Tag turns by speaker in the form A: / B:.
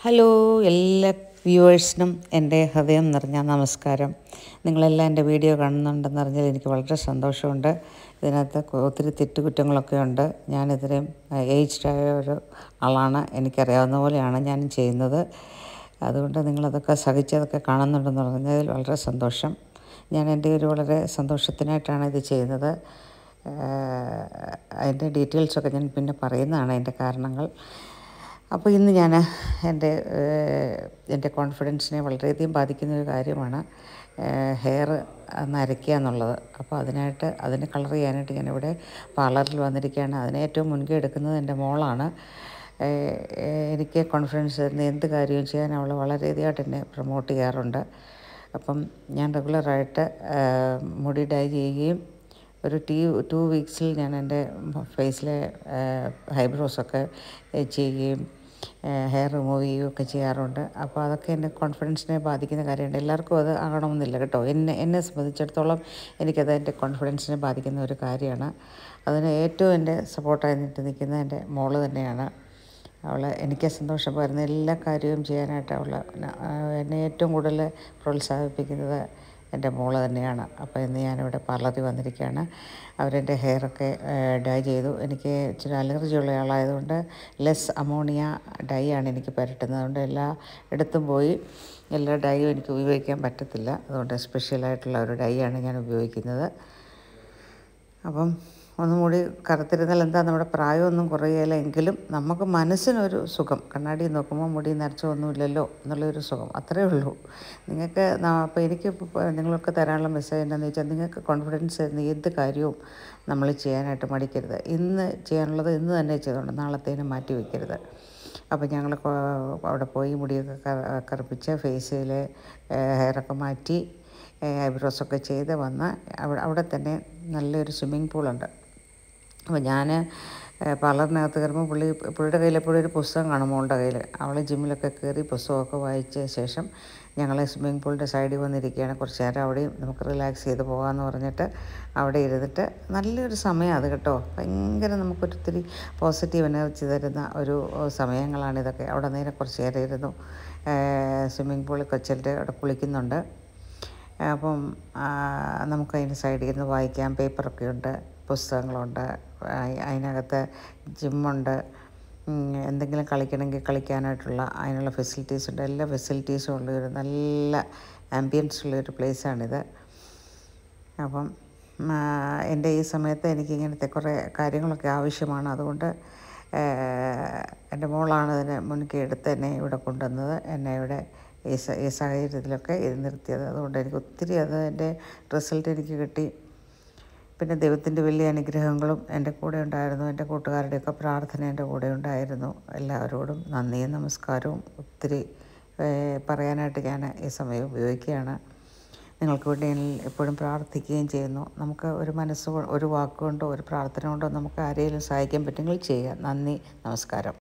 A: Hello, എല്ലാ വ്യൂവേഴ്സിനും എൻ്റെ ഹൃദയം നിറഞ്ഞ നമസ്കാരം. നിങ്ങളെല്ലാം എൻ്റെ വീഡിയോ കാണുന്നുണ്ടെന്നറിഞ്ഞാൽ എനിക്ക് വളരെ സന്തോഷമുണ്ട്. ഇതിനകത്ത് ഒത്തിരി തെറ്റുകുറ്റങ്ങളൊക്കെ ഉണ്ട്. ഞാനിതിലും ഏജ്ഡായ ഒരു ആളാണ്. എനിക്കറിയാവുന്ന പോലെയാണ് ഞാൻ ചെയ്യുന്നത്. അതുകൊണ്ട് നിങ്ങളതൊക്കെ സഹിച്ചതൊക്കെ കാണുന്നുണ്ടെന്ന് പറഞ്ഞതിൽ വളരെ സന്തോഷം. ഞാൻ എൻ്റെ ഒരു വളരെ സന്തോഷത്തിനായിട്ടാണ് ഇത് ചെയ്യുന്നത്. അതിൻ്റെ ഡീറ്റെയിൽസൊക്കെ ഞാൻ പിന്നെ പറയുന്നതാണ്, അതിൻ്റെ കാരണങ്ങൾ. അപ്പോൾ ഇന്ന് ഞാൻ എൻ്റെ കോൺഫിഡൻസിനെ വളരെയധികം ബാധിക്കുന്നൊരു കാര്യമാണ് ഹെയർ നരയ്ക്കുക എന്നുള്ളത്. അപ്പോൾ അതിനെ കളർ ചെയ്യാനായിട്ട് ഞാനിവിടെ പാർലറിൽ വന്നിരിക്കുകയാണ്. അതിന് ഏറ്റവും മുൻകൈ എടുക്കുന്നത് എൻ്റെ മോളാണ്. എനിക്ക് കോൺഫിഡൻസ് തരുന്ന എന്ത് കാര്യവും ചെയ്യാൻ അവൾ വളരെയധികമായിട്ട് എന്നെ പ്രൊമോട്ട് ചെയ്യാറുണ്ട്. അപ്പം ഞാൻ റെഗുലറായിട്ട് മുടി ഡൈ ചെയ്യുകയും ഒരു 2 വീക്സിൽ ഞാൻ എൻ്റെ ഫേസിലെ ഐബ്രോസൊക്കെ ചെയ്യുകയും ഹെയർ റിമൂവ് ചെയ്യുകയൊക്കെ ചെയ്യാറുണ്ട്. അപ്പോൾ അതൊക്കെ എൻ്റെ കോൺഫിഡൻസിനെ ബാധിക്കുന്ന കാര്യമുണ്ട്. എല്ലാവർക്കും അത് ആകണമെന്നില്ല കേട്ടോ. എന്നെ സംബന്ധിച്ചിടത്തോളം എനിക്കത് എൻ്റെ കോൺഫിഡൻസിനെ ബാധിക്കുന്ന ഒരു കാര്യമാണ്. അതിന് ഏറ്റവും എൻ്റെ സപ്പോർട്ടായി നിൽക്കുന്നത് എൻ്റെ മോള് തന്നെയാണ്. അവൾ എനിക്ക് സന്തോഷം പകരുന്ന എല്ലാ കാര്യവും ചെയ്യാനായിട്ട് എന്നെ ഏറ്റവും കൂടുതൽ പ്രോത്സാഹിപ്പിക്കുന്നത് എൻ്റെ മോള് തന്നെയാണ്. അപ്പോൾ ഇന്ന് ഞാനിവിടെ പാർലറിൽ വന്നിരിക്കുകയാണ്. അവരെൻ്റെ ഹെയറൊക്കെ ഡൈ ചെയ്തു. എനിക്ക് ഇച്ചിരി അലർജി ഉള്ള ആളായതുകൊണ്ട് ലെസ് അമോണിയ ഡൈ ആണ് എനിക്ക് പുരട്ടുന്നത്. അതുകൊണ്ട് എല്ലായിടത്തും പോയി എല്ലാ ഡൈയും എനിക്ക് ഉപയോഗിക്കാൻ പറ്റത്തില്ല. അതുകൊണ്ട് സ്പെഷ്യലായിട്ടുള്ള ഒരു ഡൈ ആണ് ഞാൻ ഉപയോഗിക്കുന്നത്. അപ്പം ഒന്നും കൂടി കറുത്തിരുന്നാൽ എന്താ, നമ്മുടെ പ്രായമൊന്നും കുറയുകയില്ല, എങ്കിലും നമുക്ക് മനസ്സിനൊരു സുഖം. കണ്ണാടി നോക്കുമ്പോൾ മുടി നരച്ചൊന്നുമില്ലല്ലോ എന്നുള്ളൊരു സുഖം, അത്രയേ ഉള്ളൂ. നിങ്ങൾക്ക് അപ്പോൾ എനിക്ക് നിങ്ങൾക്ക് തരാനുള്ള മെസ്സേജ് എന്താണെന്ന് വെച്ചാൽ, നിങ്ങൾക്ക് കോൺഫിഡൻസ് തരുന്ന ഏത് കാര്യവും നമ്മൾ ചെയ്യാനായിട്ട് മടിക്കരുത്. ഇന്ന് ചെയ്യാനുള്ളത് ഇന്ന് തന്നെ ചെയ്തുകൊണ്ട് നാളത്തേനും മാറ്റി വയ്ക്കരുത്. അപ്പോൾ ഞങ്ങൾ അവിടെ പോയി മുടിയൊക്കെ കറുപ്പിച്ച് ഫേസിലെ ഹെയറൊക്കെ മാറ്റി ഐബ്രോസൊക്കെ ചെയ്ത് വന്ന് അവിടെ തന്നെ നല്ലൊരു സ്വിമ്മിങ് പൂളുണ്ട്. അപ്പോൾ ഞാൻ പാർലറിനകത്ത് കയറുമ്പോൾ പുള്ളിയുടെ കയ്യിൽ എപ്പോഴും ഒരു പുസ്തകം കാണും, മോളുടെ കയ്യിൽ. അവൾ ജിമ്മിലൊക്കെ കയറി പുസ്തകമൊക്കെ വായിച്ച ശേഷം ഞങ്ങൾ സ്വിമ്മിങ് പൂളിൻ്റെ സൈഡിൽ വന്നിരിക്കുകയാണ്. കുറച്ച് നേരം അവിടെയും നമുക്ക് റിലാക്സ് ചെയ്ത് പോകാമെന്ന് പറഞ്ഞിട്ട് അവിടെ ഇരുന്നിട്ട് നല്ലൊരു സമയം അത് കേട്ടോ. ഭയങ്കര നമുക്കൊരിത്തിരി പോസിറ്റീവ് എനർജി തരുന്ന ഒരു സമയങ്ങളാണിതൊക്കെ. അവിടെ നേരെ കുറച്ച് നേരം ഇരുന്നു. സ്വിമ്മിങ് പൂളിൽ കൊച്ചിൻ്റെ അവിടെ കുളിക്കുന്നുണ്ട്. അപ്പം നമുക്കതിൻ്റെ സൈഡിൽ ഇരുന്ന് വായിക്കാം. പേപ്പറൊക്കെ ഉണ്ട്, പുസ്തകങ്ങളുണ്ട്, അതിനകത്ത് ജിമ്മുണ്ട്, എന്തെങ്കിലും കളിക്കണമെങ്കിൽ കളിക്കാനായിട്ടുള്ള അതിനുള്ള ഫെസിലിറ്റീസ് ഉണ്ട്. എല്ലാ ഫെസിലിറ്റീസും ഉള്ളൊരു നല്ല ആംബിയൻസ് ഉള്ളൊരു പ്ലേസാണിത്. അപ്പം എൻ്റെ ഈ സമയത്ത് എനിക്കിങ്ങനത്തെ കുറേ കാര്യങ്ങളൊക്കെ ആവശ്യമാണ്. അതുകൊണ്ട് എൻ്റെ മോളാണ് ഇതിനെ മുൻകൈ എടുത്ത് എന്നെ ഇവിടെ കൊണ്ടുവന്നത്, എന്നെ ഇവിടെ ഈ സാഹചര്യത്തിലൊക്കെ നിർത്തിയത്. അതുകൊണ്ട് എനിക്ക് ഒത്തിരി അതിൻ്റെ റിസൾട്ട് എനിക്ക് കിട്ടി. പിന്നെ ദൈവത്തിൻ്റെ വലിയ അനുഗ്രഹങ്ങളും എൻ്റെ കൂടെ ഉണ്ടായിരുന്നു. എൻ്റെ കൂട്ടുകാരുടെയൊക്കെ പ്രാർത്ഥന എൻ്റെ കൂടെ ഉണ്ടായിരുന്നു. എല്ലാവരോടും നന്ദിയും നമസ്കാരവും ഒത്തിരി പറയാനായിട്ട് ഞാൻ ഈ സമയം ഉപയോഗിക്കുകയാണ്. നിങ്ങൾക്ക് വേണ്ടി ഞാൻ എപ്പോഴും പ്രാർത്ഥിക്കുകയും ചെയ്യുന്നു. നമുക്ക് ഒരു മനസ്സ്, ഒരു വാക്കുകൊണ്ടോ ഒരു പ്രാർത്ഥന കൊണ്ടോ നമുക്ക് ആരെങ്കിലും സഹായിക്കാൻ പറ്റുമെങ്കിൽ ചെയ്യുക. നന്ദി, നമസ്കാരം.